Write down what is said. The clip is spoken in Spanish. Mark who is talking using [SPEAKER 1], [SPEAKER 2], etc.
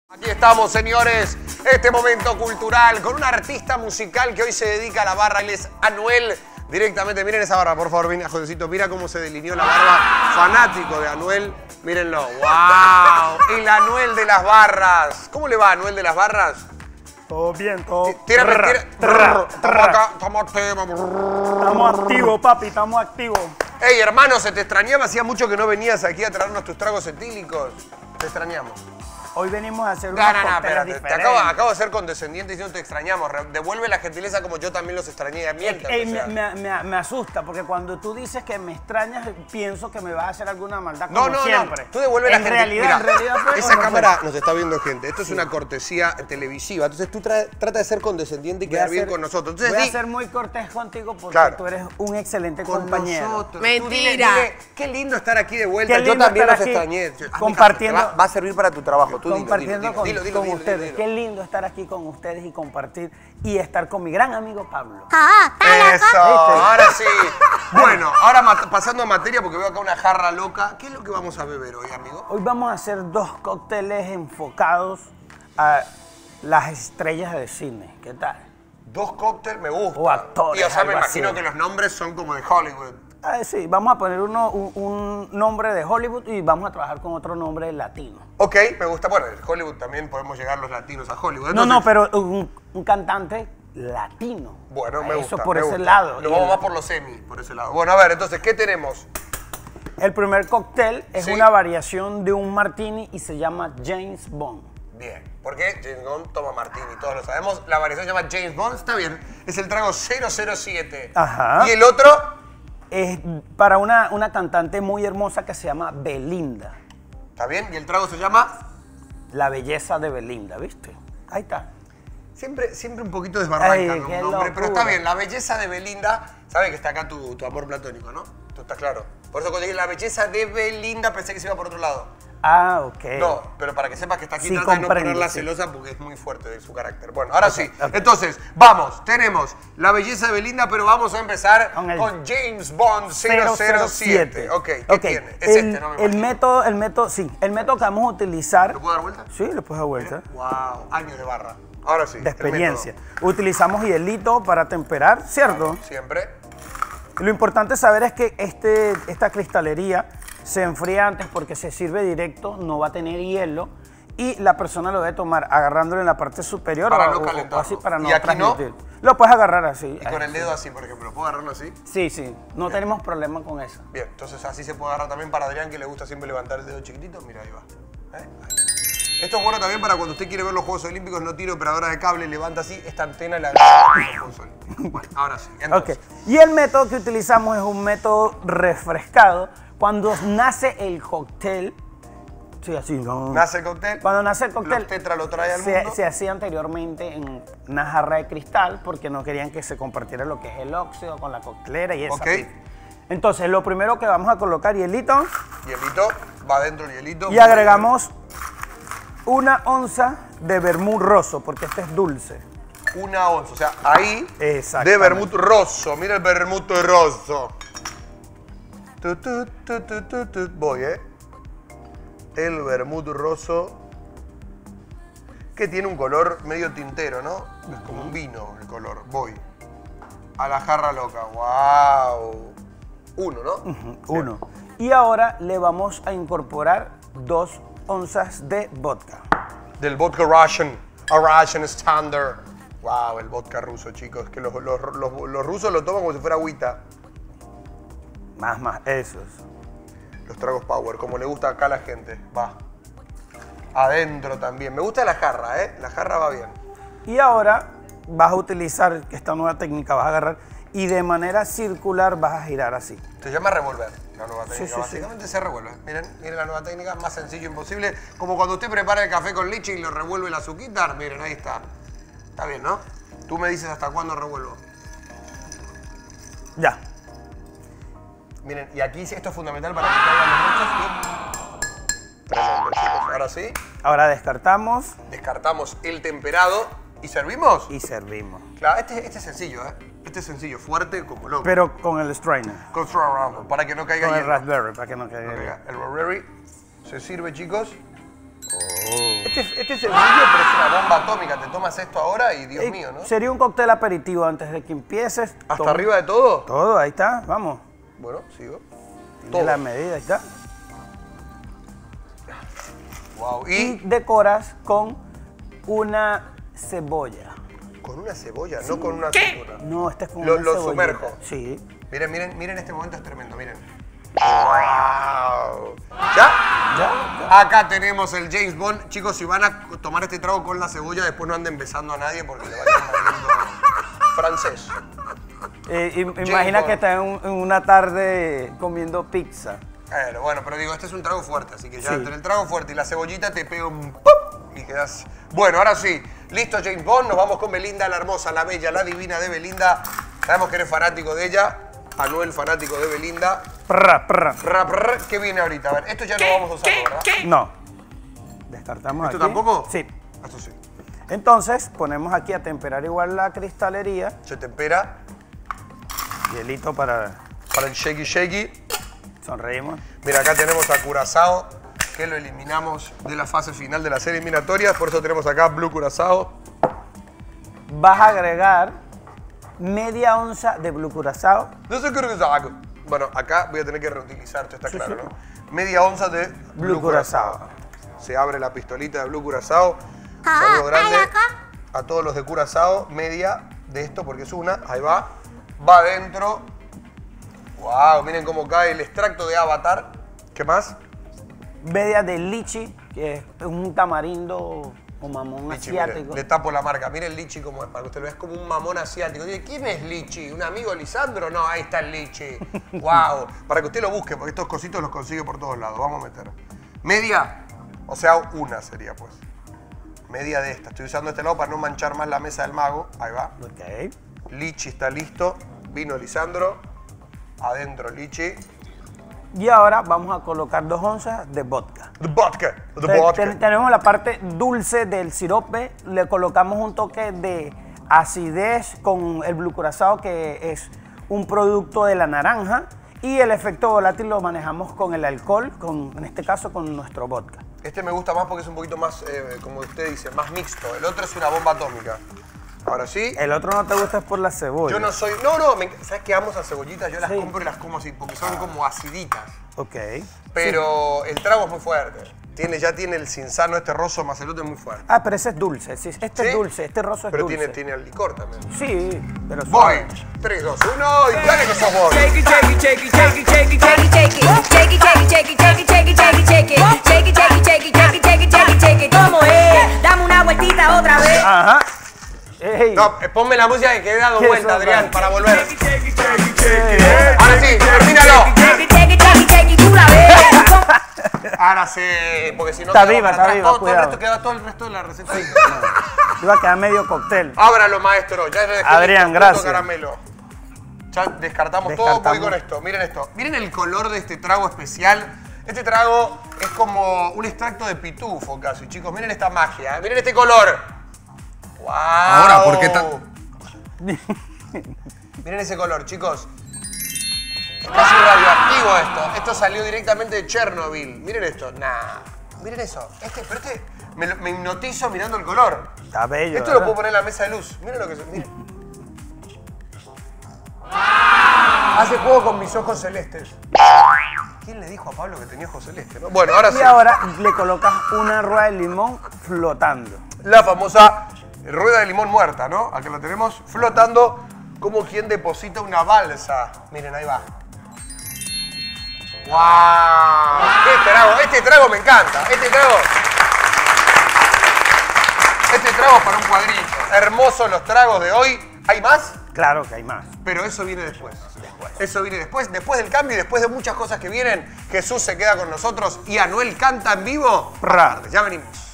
[SPEAKER 1] Aquí estamos, señores, este momento cultural con un artista musical que hoy se dedica a la barra. Él es Anuel. Directamente, miren esa barba, por favor, mira, Josecito, mira cómo se delineó la barba. Fanático de Anuel, mírenlo. ¡Wow! El Anuel de las barras. ¿Cómo le va, Anuel de las barras?
[SPEAKER 2] Todo bien, todo.
[SPEAKER 1] Estamos acá, estamos activos.
[SPEAKER 2] Estamos activos, papi, estamos activos.
[SPEAKER 1] Ey, hermano, se te extrañaba. Hacía mucho que no venías aquí a traernos tus tragos etílicos. Te extrañamos.
[SPEAKER 2] Hoy venimos a hacer
[SPEAKER 1] No,
[SPEAKER 2] unos
[SPEAKER 1] no,
[SPEAKER 2] cócteles
[SPEAKER 1] espérate.
[SPEAKER 2] diferentes.
[SPEAKER 1] Acabo de ser condescendiente diciendo te extrañamos. Devuelve la gentileza como yo también los extrañé.
[SPEAKER 2] Me asusta, porque cuando tú dices que me extrañas, pienso que me vas a hacer alguna maldad
[SPEAKER 1] No,
[SPEAKER 2] como
[SPEAKER 1] no,
[SPEAKER 2] siempre.
[SPEAKER 1] no. Tú devuelve la gentileza.
[SPEAKER 2] En realidad, pues,
[SPEAKER 1] esa
[SPEAKER 2] no
[SPEAKER 1] cámara
[SPEAKER 2] fue.
[SPEAKER 1] nos está viendo gente. Esto es una cortesía televisiva. Entonces tú trata de ser condescendiente y quedar bien con nosotros. Entonces,
[SPEAKER 2] voy a ser muy cortés contigo porque
[SPEAKER 1] claro,
[SPEAKER 2] tú eres un excelente
[SPEAKER 1] con
[SPEAKER 2] compañero.
[SPEAKER 1] nosotros.
[SPEAKER 3] Mentira.
[SPEAKER 1] Dile, qué lindo estar aquí de vuelta.
[SPEAKER 2] Qué
[SPEAKER 1] Yo
[SPEAKER 2] lindo
[SPEAKER 1] también los
[SPEAKER 2] estar aquí
[SPEAKER 1] extrañé.
[SPEAKER 2] compartiendo.
[SPEAKER 1] Va a servir para tu trabajo. Tú
[SPEAKER 2] Compartiendo con
[SPEAKER 1] dilo.
[SPEAKER 2] ustedes. Qué lindo estar aquí con ustedes y compartir y estar con mi gran amigo Pablo.
[SPEAKER 1] Eso, ahora sí. Bueno, ahora pasando a materia porque veo acá una jarra loca. ¿Qué es lo que vamos a beber hoy, amigo?
[SPEAKER 2] Hoy vamos a hacer dos cócteles enfocados a las estrellas de cine. ¿Qué tal?
[SPEAKER 1] Dos cócteles, me gusta.
[SPEAKER 2] O actores,
[SPEAKER 1] Y o sea, me
[SPEAKER 2] algo
[SPEAKER 1] imagino
[SPEAKER 2] así.
[SPEAKER 1] que los nombres son como de Hollywood.
[SPEAKER 2] Sí, vamos a poner un nombre de Hollywood y vamos a trabajar con otro nombre latino.
[SPEAKER 1] Ok, me gusta. Bueno, en Hollywood también podemos llegar los latinos a Hollywood.
[SPEAKER 2] No,
[SPEAKER 1] Entonces,
[SPEAKER 2] pero un cantante latino.
[SPEAKER 1] bueno, me gusta.
[SPEAKER 2] Eso por
[SPEAKER 1] me
[SPEAKER 2] ese
[SPEAKER 1] gusta.
[SPEAKER 2] lado.
[SPEAKER 1] Nos
[SPEAKER 2] Y
[SPEAKER 1] vamos más por los semi, por ese lado. Bueno, a ver, entonces, ¿qué tenemos?
[SPEAKER 2] el primer cóctel es
[SPEAKER 1] Sí.
[SPEAKER 2] una variación de un martini y se llama James Bond.
[SPEAKER 1] Bien, porque James Bond toma martini, todos lo sabemos. La variación se llama James Bond, está bien. Es el trago 007.
[SPEAKER 2] Ajá.
[SPEAKER 1] ¿Y el otro?
[SPEAKER 2] Es para una cantante muy hermosa que se llama Belinda.
[SPEAKER 1] ¿Está bien? ¿Y el trago se llama?
[SPEAKER 2] La belleza de Belinda, ¿viste? Ahí está.
[SPEAKER 1] Siempre un poquito desbarranca,
[SPEAKER 2] Ay,
[SPEAKER 1] ¿no?
[SPEAKER 2] qué
[SPEAKER 1] Un nombre, pero está
[SPEAKER 2] locura.
[SPEAKER 1] bien, la belleza de Belinda, sabe que está acá tu amor platónico, ¿no? Tú estás claro. Por eso cuando dije la belleza de Belinda pensé que se iba por otro lado.
[SPEAKER 2] Ah, ok.
[SPEAKER 1] No, pero para que sepas que está aquí,
[SPEAKER 2] Sí,
[SPEAKER 1] trata de no
[SPEAKER 2] comprendo,
[SPEAKER 1] ponerla
[SPEAKER 2] sí.
[SPEAKER 1] celosa porque es muy fuerte de su carácter. Bueno, ahora sí.
[SPEAKER 2] ok.
[SPEAKER 1] Entonces, vamos, tenemos la belleza de Belinda, pero vamos a empezar
[SPEAKER 2] Con el
[SPEAKER 1] con James Bond 007. Ok, ¿qué
[SPEAKER 2] Ok,
[SPEAKER 1] tiene? Es este, ¿no? Me
[SPEAKER 2] el
[SPEAKER 1] imagino.
[SPEAKER 2] método, sí. El método que vamos a utilizar.
[SPEAKER 1] ¿Lo puedo dar vuelta?
[SPEAKER 2] Sí, le puedes dar vuelta.
[SPEAKER 1] Wow, años de barra. Ahora sí.
[SPEAKER 2] De
[SPEAKER 1] el
[SPEAKER 2] experiencia.
[SPEAKER 1] método.
[SPEAKER 2] Utilizamos hielito para temperar, ¿cierto?
[SPEAKER 1] Siempre.
[SPEAKER 2] Lo importante saber es que esta cristalería se enfría antes porque se sirve directo, no va a tener hielo y la persona lo debe tomar agarrándolo en la parte superior
[SPEAKER 1] Para
[SPEAKER 2] o,
[SPEAKER 1] no
[SPEAKER 2] o
[SPEAKER 1] calentarlo.
[SPEAKER 2] así para no
[SPEAKER 1] ¿Y aquí no?
[SPEAKER 2] transmitir. Lo puedes agarrar así.
[SPEAKER 1] Y con el dedo así, por ejemplo. ¿Puedo agarrarlo así?
[SPEAKER 2] Sí, sí, no tenemos problema con eso.
[SPEAKER 1] Bien, entonces así se puede agarrar también para Adrián, que le gusta siempre levantar el dedo chiquitito. Mira, ahí va. Ahí. Esto es bueno también para cuando usted quiere ver los Juegos Olímpicos, no tire operadora de cable, levanta así esta antena y la agarra los Juegos Olímpicos. Bueno, ahora sí. Entonces,
[SPEAKER 2] Ok. Y el método que utilizamos es un método refrescado. Cuando nace el cóctel, sí, así, ¿no?
[SPEAKER 1] nace el cóctel.
[SPEAKER 2] Cuando nace el cóctel,
[SPEAKER 1] Los Tetra lo trae al mundo.
[SPEAKER 2] se hacía anteriormente en una jarra de cristal porque no querían que se compartiera lo que es el óxido con la coctelera y eso.
[SPEAKER 1] Ok.
[SPEAKER 2] Entonces, lo primero que vamos a colocar hielito
[SPEAKER 1] Hielito, va adentro el hielito.
[SPEAKER 2] y agregamos 1 onza de vermut rosso porque este es dulce.
[SPEAKER 1] 1 onza, o sea, ahí de
[SPEAKER 2] Exactamente.
[SPEAKER 1] vermut rosso. Mira el vermut rosso. Voy, El vermut rosso, que tiene un color medio tintero, ¿no? Es como un vino el color. Voy. A la jarra loca. ¡Wow! 1, ¿no?
[SPEAKER 2] 1. Y ahora le vamos a incorporar 2 onzas de vodka.
[SPEAKER 1] Del vodka Russian. A Russian Standard. ¡Wow! El vodka ruso, chicos. Que los rusos lo toman como si fuera agüita.
[SPEAKER 2] Más, eso es.
[SPEAKER 1] Los tragos power, como le gusta acá a la gente. Va. Adentro también. Me gusta la jarra, ¿eh? La jarra va bien.
[SPEAKER 2] Y ahora vas a utilizar esta nueva técnica, vas a agarrar y de manera circular vas a girar así.
[SPEAKER 1] Se llama revolver, la nueva técnica.
[SPEAKER 2] sí,
[SPEAKER 1] Básicamente se revuelve. Miren la nueva técnica, más sencillo imposible. Como cuando usted prepara el café con leche y lo revuelve el azuquitar. Miren, ahí está. Está bien, ¿no? Tú me dices hasta cuándo revuelvo.
[SPEAKER 2] Ya.
[SPEAKER 1] Miren, y aquí esto es fundamental para que caigan los broches. Tremendo, chicos. Ahora sí,
[SPEAKER 2] Ahora descartamos
[SPEAKER 1] descartamos el temperado y servimos.
[SPEAKER 2] y servimos.
[SPEAKER 1] Claro, este es sencillo, ¿eh? Este es sencillo, fuerte como loco.
[SPEAKER 2] Pero con el strainer,
[SPEAKER 1] Con Surround, para que no caiga
[SPEAKER 2] con el
[SPEAKER 1] hielo.
[SPEAKER 2] raspberry, para que no caiga.
[SPEAKER 1] No caiga. El raspberry se sirve, chicos. Este es sencillo, pero es una bomba atómica. Te tomas esto ahora y Dios mío, ¿no?
[SPEAKER 2] Sería un cóctel aperitivo antes de que empieces.
[SPEAKER 1] ¿Hasta arriba de todo?
[SPEAKER 2] Todo, ahí está, vamos.
[SPEAKER 1] Bueno, sigo.
[SPEAKER 2] Tiene la medida, ahí está.
[SPEAKER 1] Wow.
[SPEAKER 2] Y decoras con una cebolla.
[SPEAKER 1] ¿Con una cebolla? No con una aceituna.
[SPEAKER 2] No, este es con
[SPEAKER 1] Lo
[SPEAKER 2] una cebollita.
[SPEAKER 1] sumerjo.
[SPEAKER 2] Sí.
[SPEAKER 1] Miren, miren, miren, este momento es tremendo, miren. ¡Wow! ¿Ya?
[SPEAKER 2] Ya.
[SPEAKER 1] Acá tenemos el James Bond. Chicos, si van a tomar este trago con la cebolla, después no anden besando a nadie porque le vayan moviendo francés.
[SPEAKER 2] Imagina que estás en una tarde comiendo pizza.
[SPEAKER 1] Bueno, pero digo, este es un trago fuerte, así que ya
[SPEAKER 2] Sí.
[SPEAKER 1] entre el trago fuerte y la cebollita te pega un ¡pum! Y quedas... Bueno, ahora sí, listo James Bond, nos vamos con Belinda, la hermosa, la bella, la divina de Belinda. Sabemos que eres fanático de ella, Anuel fanático de Belinda.
[SPEAKER 2] Prra, prra.
[SPEAKER 1] ¿Qué viene ahorita? A ver, esto ya no vamos a usarlo, ¿verdad?
[SPEAKER 2] No. Descartamos
[SPEAKER 1] ¿Esto
[SPEAKER 2] aquí.
[SPEAKER 1] tampoco?
[SPEAKER 2] Sí.
[SPEAKER 1] Esto sí.
[SPEAKER 2] Entonces, ponemos aquí a temperar igual la cristalería.
[SPEAKER 1] Se tempera
[SPEAKER 2] Hielito para...
[SPEAKER 1] para el shaky shaky.
[SPEAKER 2] Sonreímos.
[SPEAKER 1] Mira, acá tenemos a Curazao, que lo eliminamos de la fase final de las eliminatorias. Por eso tenemos acá Blue Curazao.
[SPEAKER 2] Vas a agregar media onza de Blue Curazao.
[SPEAKER 1] No sé qué es algo. Bueno, acá voy a tener que reutilizar, esto está
[SPEAKER 2] Sí,
[SPEAKER 1] claro,
[SPEAKER 2] sí.
[SPEAKER 1] ¿no? Media onza de
[SPEAKER 2] Blue Curazao.
[SPEAKER 1] Se abre la pistolita de Blue Curazao. Saludo grande a todos los de Curazao. Media de esto, porque es una. Ahí va. Va adentro. Wow, miren cómo cae el extracto de Avatar. ¿Qué más?
[SPEAKER 2] Media de lichi, que es un tamarindo o mamón
[SPEAKER 1] Lichi,
[SPEAKER 2] asiático.
[SPEAKER 1] mire, le tapo la marca. Mire el lichi como es, para que usted lo vea. Es como un mamón asiático. Dice, ¿quién es lichi? ¿Un amigo Lisandro? No, ahí está el lichi. Wow. Para que usted lo busque, porque estos cositos los consigue por todos lados. Vamos a meter. Media, o sea, una sería pues. Media de esta. Estoy usando este lado para no manchar más la mesa del mago. Ahí va.
[SPEAKER 2] Ok.
[SPEAKER 1] Lichi está listo. Vino Lisandro. Adentro lichi.
[SPEAKER 2] Y ahora vamos a colocar 2 onzas de vodka.
[SPEAKER 1] The vodka. The vodka.
[SPEAKER 2] Tenemos la parte dulce del sirope, le colocamos un toque de acidez con el Blue Curazao, que es un producto de la naranja, y el efecto volátil lo manejamos con el alcohol, en este caso con nuestro vodka.
[SPEAKER 1] Este me gusta más porque es un poquito más, como usted dice, más mixto. El otro es una bomba atómica. Ahora sí.
[SPEAKER 2] El otro no te gusta es por la cebolla.
[SPEAKER 1] Yo no soy... No, ¿sabes qué amo esas cebollitas? Yo las compro y las como así, porque son como aciditas.
[SPEAKER 2] Ok.
[SPEAKER 1] Pero el trago es muy fuerte. Ya tiene el cinzano, este roso más el otro es muy fuerte.
[SPEAKER 2] Ah, pero ese es dulce. Sí, este
[SPEAKER 1] ¿Sí?
[SPEAKER 2] es dulce, este roso es
[SPEAKER 1] Pero
[SPEAKER 2] dulce.
[SPEAKER 1] tiene el licor también.
[SPEAKER 2] Sí, pero
[SPEAKER 1] Voy.
[SPEAKER 2] suave.
[SPEAKER 1] 3, 2, 1 y dale que sos vos.
[SPEAKER 3] Shake it, shake it, shake it, shake it, shake it, shake it, shake it, shake it, shake it, shake it, shake it, shake it, shake it, shake it, shake it, shake it, shake it, shake it, shake it, shake it, ¿cómo es? Dame una vueltita otra vez.
[SPEAKER 2] Ajá. Ey.
[SPEAKER 1] No, ponme la música que he dado
[SPEAKER 2] Qué
[SPEAKER 1] vuelta,
[SPEAKER 2] sopa.
[SPEAKER 1] Adrián, para volver. Ahora sí, termínalo.
[SPEAKER 3] Shake it, shake it, shake it, shake it, tú la ves.
[SPEAKER 1] Ahora sí, porque si no
[SPEAKER 2] Está
[SPEAKER 1] queda
[SPEAKER 2] viva,
[SPEAKER 1] para
[SPEAKER 2] está
[SPEAKER 1] atrás,
[SPEAKER 2] viva,
[SPEAKER 1] todo el
[SPEAKER 2] cuidado.
[SPEAKER 1] resto queda todo el resto de la receta.
[SPEAKER 2] Iba a quedar medio cóctel.
[SPEAKER 1] Ábralo, maestro. Ya dejé
[SPEAKER 2] Adrián,
[SPEAKER 1] listo,
[SPEAKER 2] gracias.
[SPEAKER 1] punto caramelo. Ya descartamos todo, voy con esto. Miren esto. Miren el color de este trago especial. Este trago es como un extracto de pitufo casi, chicos. Miren esta magia. Miren este color. ¡Wow!
[SPEAKER 4] Ahora, ¿por qué
[SPEAKER 1] Miren ese color, chicos. Es casi radioactivo esto. Esto salió directamente de Chernobyl. Miren esto. Nah. Miren eso. Pero me hipnotizo mirando el color.
[SPEAKER 2] Está bello.
[SPEAKER 1] Esto lo puedo poner en la mesa de luz. Miren lo que es. Miren. Hace juego con mis ojos celestes. ¿Quién le dijo a Pablo que tenía ojos celestes? ¿No? Bueno, ahora sí.
[SPEAKER 2] Y ahora le colocas una rueda de limón flotando.
[SPEAKER 1] La famosa rueda de limón muerta, ¿no? Acá la tenemos flotando como quien deposita una balsa. Miren, ahí va. ¡Wow! Este trago me encanta. Este trago es para un cuadrito. Hermosos los tragos de hoy. ¿Hay más?
[SPEAKER 2] Claro que hay más.
[SPEAKER 1] Pero eso viene después. Eso viene después. Después del cambio y después de muchas cosas que vienen, Jesús se queda con nosotros y Anuel canta en vivo.
[SPEAKER 2] Pra.
[SPEAKER 1] Ya venimos.